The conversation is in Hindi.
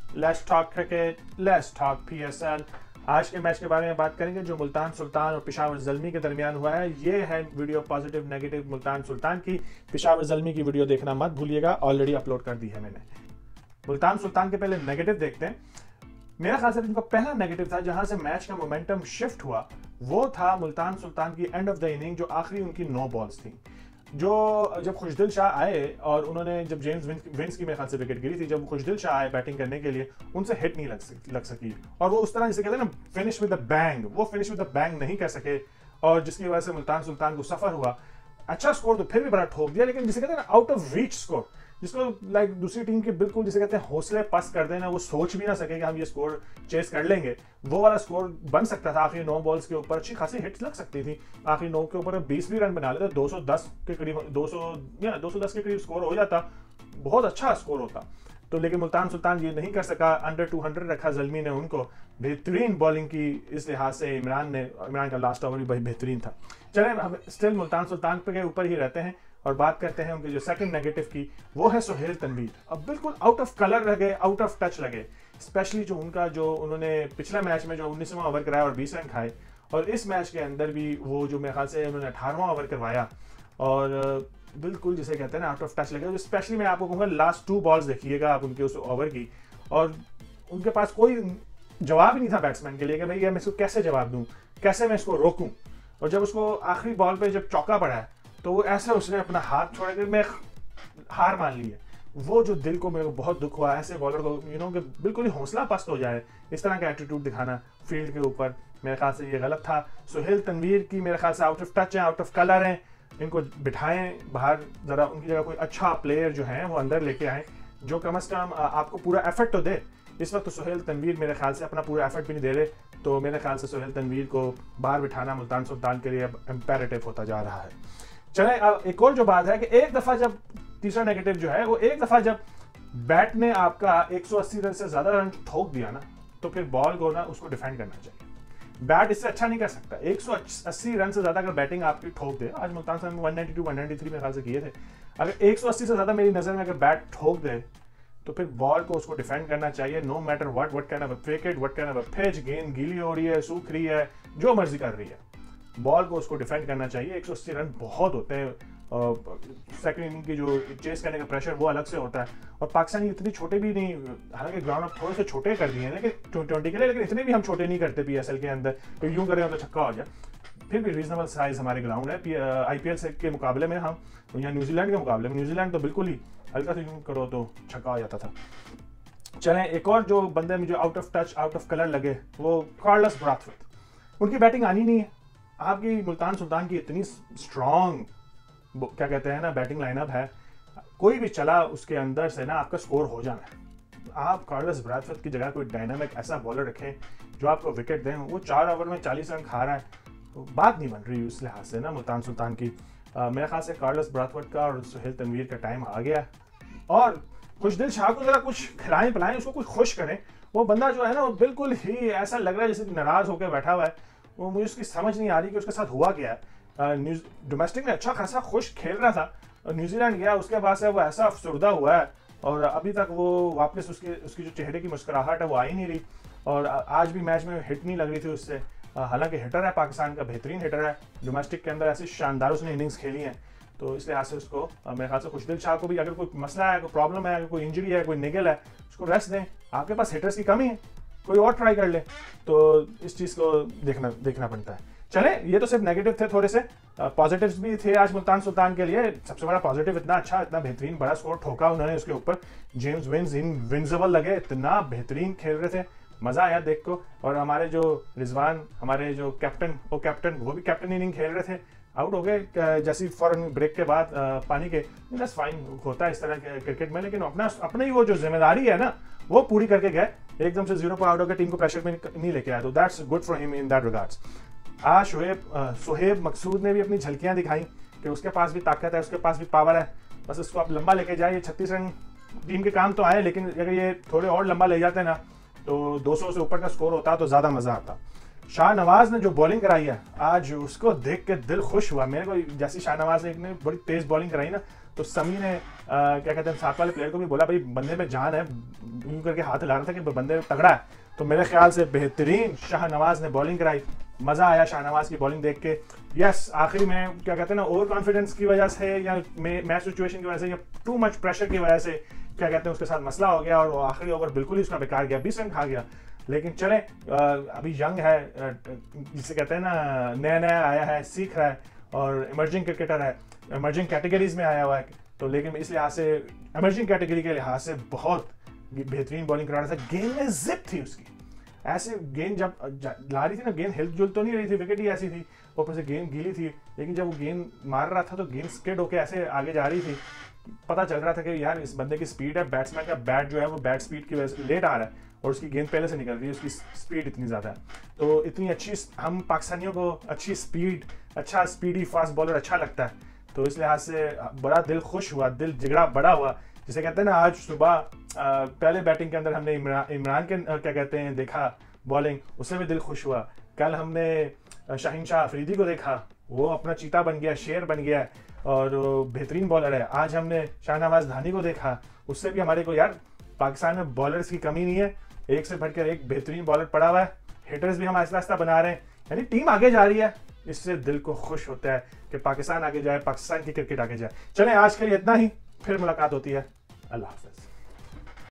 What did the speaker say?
Let's talk cricket, let's talk PSL. आज के मैच के बारे में बात करेंगे जो मुल्तान सुल्तान और पेशावर ज़ल्मी के दरमियान हुआ है। ये है video positive negative Multan Sultan की। पेशावर ज़ल्मी की वीडियो देखना मत भूलिएगा, ऑलरेडी अपलोड कर दी है मैंने। मुल्तान सुल्तान के पहले नेगेटिव देखते हैं। मेरा ख्याल से इनका पहला नेगेटिव था जहां से मैच का मोमेंटम शिफ्ट हुआ, वो था मुल्तान सुल्तान की एंड ऑफ द इनिंग जो आखिरी उनकी 9 बॉल्स थी। जो जब खुशदिल शाह आए और उन्होंने जब जेम्स विंस की मेरे ख्याल से विकेट गिरी थी, जब खुशदिल शाह आए बैटिंग करने के लिए, उनसे हिट नहीं लग सकी और वो उस तरह जिसे कहते हैं ना फिनिश विद द बैंग, वो फिनिश विद द बैंग नहीं कर सके और जिसकी वजह से मुल्तान सुल्तान को सफर हुआ। अच्छा स्कोर तो फिर भी बड़ा ठोक दिया, लेकिन जिसे कहते हैं ना आउट ऑफ रीच स्कोर, जिसको लाइक दूसरी टीम के बिल्कुल जिसे कहते हैं हौसले पस्त कर देना, वो सोच भी ना सके कि हम ये स्कोर चेस कर लेंगे, वो वाला स्कोर बन सकता था। आखिरी 9 बॉल्स के ऊपर अच्छी खासी हिट्स लग सकती थी। आखिरी 9 के ऊपर 20 भी रन बना लेते, 210 के करीब 210 के करीब स्कोर हो जाता, बहुत अच्छा स्कोर होता। तो लेकिन मुल्तान सुल्तान ये नहीं कर सका। अंडर 200 रखा ज़ल्मी ने उनको। बेहतरीन बॉलिंग की इस लिहाज से इमरान का लास्ट ओवर भी बेहतरीन था। चलें हम स्टिल मुल्तान सुल्तान के ऊपर ही रहते हैं और बात करते हैं उनके जो सेकंड नेगेटिव की, वो है सुहेल तनवीर। अब बिल्कुल आउट ऑफ कलर लगे, आउट ऑफ टच लगे, स्पेशली जो उन्होंने पिछले मैच में जो 19वां ओवर कराया और 20 रन खाए, और इस मैच के अंदर भी वो जो मेरे ख्याल से उन्होंने 18वां ओवर करवाया और बिल्कुल जिसे कहते हैं ना आउट ऑफ टच लगे। स्पेशली मैं आपको कहूँगा लास्ट 2 बॉल्स देखिएगा आप उनके उस ओवर की, और उनके पास कोई जवाब ही नहीं था बैट्समैन के लिए कि भाई मैं इसको कैसे जवाब दूँ, कैसे मैं इसको रोकूँ। और जब उसको आखिरी बॉल पे जब चौका पड़ा है तो वो ऐसे उसने अपना हाथ छोड़ के मैं हार मान ली है। वो जो दिल को मेरे को बहुत दुख हुआ, ऐसे बॉलर को कि बिल्कुल ही हौसला पस्त हो जाए, इस तरह का एटीट्यूड दिखाना फील्ड के ऊपर, मेरे ख्याल से ये गलत था। सुहेल तनवीर की मेरे ख्याल से आउट ऑफ टच है, आउट ऑफ कलर हैं, इनको बिठाएं बाहर, ज़रा उनकी जगह कोई अच्छा प्लेयर जो है वो अंदर लेके आए जो कम से कम आपको पूरा एफर्ट तो दे। इस वक्त तो सुहेल तनवीर मेरे ख्याल से अपना पूरा एफर्ट भी नहीं दे रहे, तो मेरे ख्याल से सुहेल तनवीर को बाहर बिठाना मुल्तान सुल्तान के लिए अब इम्पेरेटिव होता जा रहा है। चले अब एक और जो बात है कि एक दफ़ा जब तीसरा नेगेटिव जो है वो एक दफ़ा जब बैट ने आपका 180 रन से ज़्यादा रन ठोक दिया ना, तो फिर बॉल को ना उसको डिफेंड करना चाहिए। बैट इससे अच्छा नहीं कर सकता। 180 रन से ज़्यादा अगर बैटिंग आपकी ठोक दे, आज मुल्तान साहब 192 193 मेरे ख्याल से किए थे, अगर 180 से ज़्यादा मेरी नज़र में अगर बैट ठोक दे तो फिर बॉल को उसको डिफेंड करना चाहिए। No matter what kind of a wicket, what kind of a pitch, गेंद गीली हो रही है, सूख रही है, जो मर्जी कर रही है, बॉल को उसको डिफेंड करना चाहिए। 180 रन बहुत होते हैं। सेकंड इनिंग की जो चेस करने का प्रेशर वो अलग से होता है, और पाकिस्तानी इतनी छोटे भी नहीं, हालांकि ग्राउंड अप थोड़े से छोटे कर दिए हैं लेकिन 20 के लिए, लेकिन इतने भी हम छोटे नहीं करते पीएसएल के अंदर, तो यूं करें तो छक्का हो जाए। फिर भी रीजनेबल साइज हमारे ग्राउंड है आईपीएल से के मुकाबले में। हम यहाँ न्यूजीलैंड के मुकाबले में, न्यूजीलैंड तो बिल्कुल ही हल्का से यूं करो तो छक्का हो जाता था। चलें एक और जो बंदे मुझे out of touch out of colour लगे, वो कार्लोस ब्राथवेट। उनकी बैटिंग आनी नहीं है। आपकी मुल्तान सुल्तान की इतनी स्ट्रॉन्ग क्या कहते हैं ना बैटिंग लाइनअप है, कोई भी चला उसके अंदर से ना आपका स्कोर हो जाना है। आप कार्लोस ब्राथवेट की जगह कोई डायनामिक ऐसा बॉलर रखें जो आपको विकेट दें। वो 4 ओवर में 40 रन खा रहा है, तो बात नहीं बन रही उस लिहाज से ना मुल्तान सुल्तान की। मेरे ख्याल से कार्लोस ब्राथवेट का और सुहेल तनवीर का टाइम आ गया, और खुशदिल शाह को जरा कुछ खिलाएं पिलाएं, उसको कुछ खुश करें। वो बंदा जो है ना वो बिल्कुल ही ऐसा लग रहा है जैसे नाराज होकर बैठा हुआ है। वो मुझे उसकी समझ नहीं आ रही कि उसके साथ हुआ क्या है। डोमेस्टिक में अच्छा खासा खुश खेल रहा था, और न्यूजीलैंड गया उसके बाद से वो ऐसा अफसरदा हुआ है, और अभी तक वो वापस उसकी जो चेहरे की मुस्कुराहट है वो आ ही नहीं रही। और आज भी मैच में हिट नहीं लग रही थी उससे, हालांकि हिटर है पाकिस्तान का, बेहतरीन हिटर है, डोमेस्टिक के अंदर ऐसी शानदार उसने इनिंग्स खेली हैं। तो इस लिहाज से उसको मेरे ख्याल से खुशदिल शाह को भी अगर कोई मसला है, कोई प्रॉब्लम है, अगर कोई इंजरी है, कोई निगल है, उसको रेस्ट दें। आपके पास हिटर्स की कमी है, कोई और ट्राई कर ले। तो इस चीज़ को देखना बनता है। चले ये तो सिर्फ नेगेटिव थे, थोड़े से पॉजिटिव्स भी थे आज मुल्तान सुल्तान के लिए। सबसे बड़ा पॉजिटिव इतना अच्छा, इतना बेहतरीन बड़ा स्कोर ठोका उन्होंने उसके ऊपर। जेम्स विंस इनविंसिबल लगे, इतना बेहतरीन खेल रहे थे, मज़ा आया देख को। और हमारे जो रिजवान, हमारे जो कैप्टन वो भी कैप्टन इनिंग खेल रहे थे, आउट हो गए जैसी फॉरन ब्रेक के बाद पानी के। दैट्स फाइन, होता है इस तरह के क्रिकेट में, लेकिन अपनी वो जो जिम्मेदारी है ना वो पूरी करके गए। एकदम से 0 पर आउट होकर टीम को प्रेशर में नहीं लेके आया, तो that's good for him in that regards. आज सोहेब मकसूद ने भी अपनी झलकियां दिखाई कि उसके पास भी ताकत है, उसके पास भी पावर है, बस इसको आप लंबा लेके जाइए। 36 रन टीम के काम तो आए, लेकिन अगर ये थोड़े और लंबा ले जाते ना तो 200 से ऊपर का स्कोर होता तो ज़्यादा मज़ा आता। शाहनवाज ने जो बॉलिंग कराई है आज, उसको देख के दिल खुश हुआ मेरे को। जैसी शाहनवाज ने बड़ी तेज बॉलिंग कराई ना, तो समी ने क्या कहते हैं साथ वाले प्लेयर को भी बोला भाई बंदे में जान है, यूं करके हाथ हिला रहा था कि बंदे तगड़ा है। तो मेरे ख्याल से बेहतरीन शाहनवाज ने बॉलिंग कराई, मज़ा आया शाहनवाज की बॉलिंग देख के। यस, आखिरी में क्या कहते हैं ना, ओवर कॉन्फिडेंस की वजह से या मैच सिचुएशन की वजह से या टू मच प्रेशर की वजह से क्या कहते हैं उसके साथ मसला हो गया और वो आखिरी ओवर बिल्कुल ही उसका बेकार गया, 20 रन खा गया। लेकिन चले अभी यंग है, जिसे कहते हैं ना नया नया आया है, सीख रहा है और इमर्जिंग क्रिकेटर है, इमर्जिंग कैटेगरीज में आया हुआ है। तो लेकिन इस लिहाज से इमर्जिंग कैटेगरी के लिहाज से बहुत बेहतरीन बॉलिंग करा रहा था। गेंद में जिप थी उसकी, ऐसे गेंद जब ला रही थी ना, गेंद हिल जुल तो नहीं रही थी, विकेट ही ऐसी थी, ऊपर से गेंद गीली थी, लेकिन जब वो गेंद मार रहा था तो गेंद स्किड होके ऐसे आगे जा रही थी। पता चल रहा था कि यार इस बंदे की स्पीड है, बैट्समैन का बैट जो है वो बैट स्पीड की वजह से लेट आ रहा है और उसकी गेंद पहले से निकल रही है, उसकी स्पीड इतनी ज़्यादा है। तो इतनी अच्छी, हम पाकिस्तानियों को अच्छी स्पीड, अच्छा स्पीडी फास्ट बॉलर अच्छा लगता है। तो इस लिहाज से बड़ा दिल खुश हुआ, दिल जिगड़ा बड़ा हुआ, जिसे कहते हैं ना। आज सुबह पहले बैटिंग के अंदर हमने इमरान के क्या कहते हैं देखा बॉलिंग, उससे भी दिल खुश हुआ। कल हमने शाहीन शाह अफरीदी को देखा, वो अपना चीता बन गया, शेर बन गया और बेहतरीन बॉलर है। आज हमने शाहनवाज धानी को देखा, उससे भी हमारे को यार पाकिस्तान में बॉलर्स की कमी नहीं है, एक से बढ़कर एक बेहतरीन बॉलर पड़ा हुआ है। हिटर्स भी हम आहिस्ता आहिस्ता बना रहे हैं, यानी टीम आगे जा रही है। इससे दिल को खुश होता है कि पाकिस्तान आगे जाए, पाकिस्तान की क्रिकेट आगे जाए। चलें आज के लिए इतना ही, फिर मुलाकात होती है। अल्लाह हाफ़िज़।